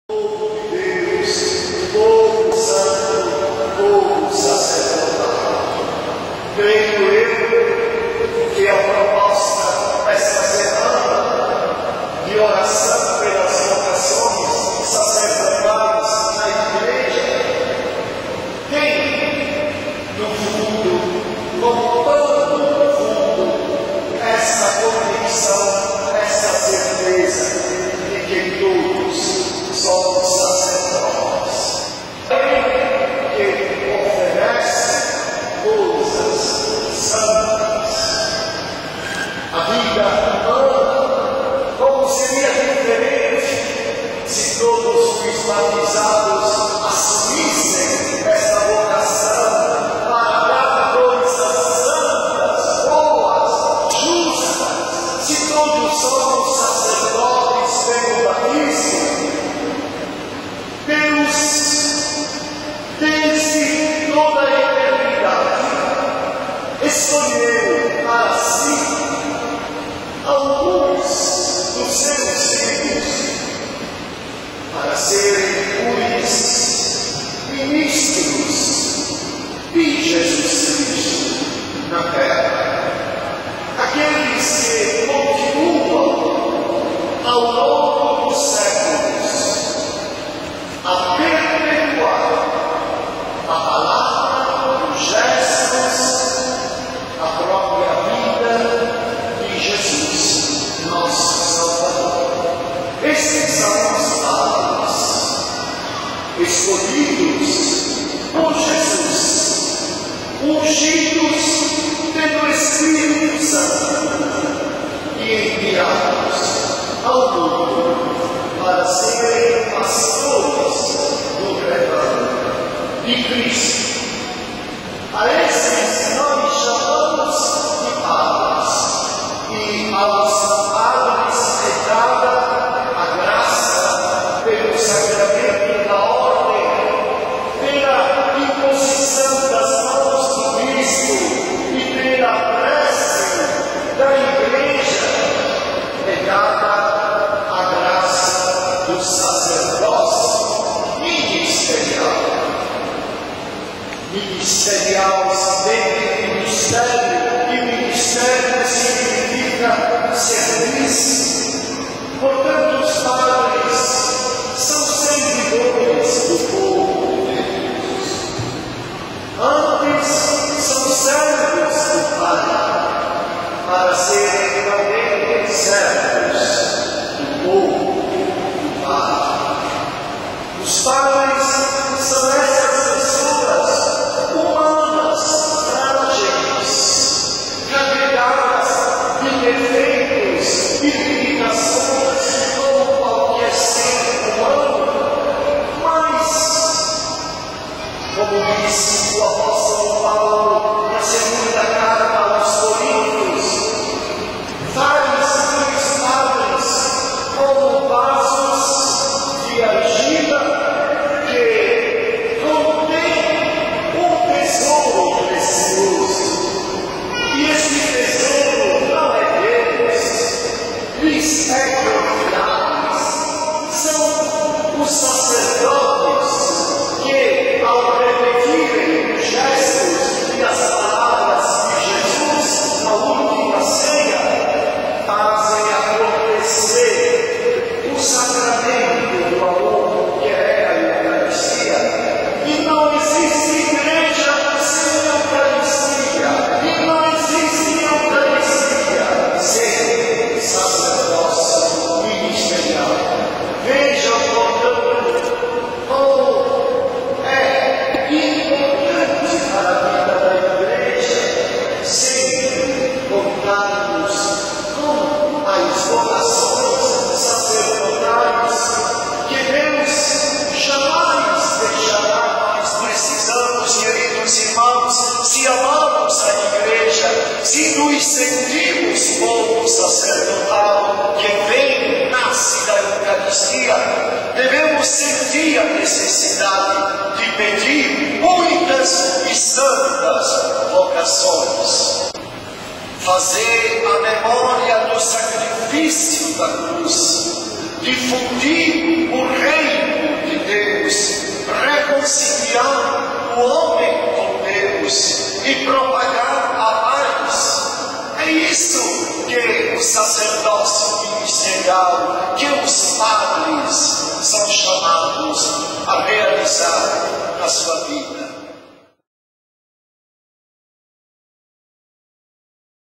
Creio eu que a proposta desta semana de oração pelas vocações sacerdotais na igreja tem no fundo, como pano no fundo, essa convicção, essa certeza de que todos somos sacerdotes. Que oferece coisas santas. A vida humana, como seria diferente se todos os batizados assumissem essa vocação para dar coisas santas, boas, justas, se todos somos sacerdotes pelo batismo? Deus, desde toda a eternidade, escolheu para si alguns dos seus filhos para serem ministros de Jesus Cristo na terra. Aqueles que continuam ao longo dos séculos a perpetuar a palavra, os gestos, a própria vida de Jesus, nosso Salvador. Estes são os padres escolhidos por Jesus, ungidos pelo Espírito Santo e enviados ao mundo para serem pastores do rebanho de Cristo. A esses nós chamamos de padres, e aos padres é dada a graça pelo sacramento da ordem, pela imposição das mãos do Cristo e pela prece da Igreja, é dada a graça do sacerdócio ministerial. Ministerial significa ministério, e ministério significa serviço. Portanto, os padres são servidores do povo de Deus. Antes, são servos do Pai, para serem realmente servos do povo do Pai. Os padres são essas pessoas humanas, frágeis, carregadas de defeitos e limitações como qualquer ser humano, mas, como disse o apóstolo Paulo na segunda carta aos Coríntios, faz os padres como vasos de argila que contém um tesouro precioso. E esse tesouro não é deles, lhes é confiáveis. São os sacerdotes que, ao repetirem os gestos e as palavras de Jesus na última ceia, fazem acontecer o sacramento do amor, que é a Eucaristia. E não existe igreja sem Eucaristia. E não existe Eucaristia sem sacerdócio ministerial. Vejam, portanto, como é importante para a vida da igreja sempre contarmos com as vocações sacerdotais que Deus jamais deixará. Nós precisamos, queridos irmãos, se amamos a igreja, se nos sentimos povo sacerdotal que vem, nasce da Eucaristia, devemos sentir a necessidade de pedir muitas e santas vocações. Fazer a memória do sacrifício da cruz, difundir o reino reconciliar o homem com Deus e propagar a paz. É isso que o sacerdócio ministerial, que os padres são chamados a realizar na sua vida.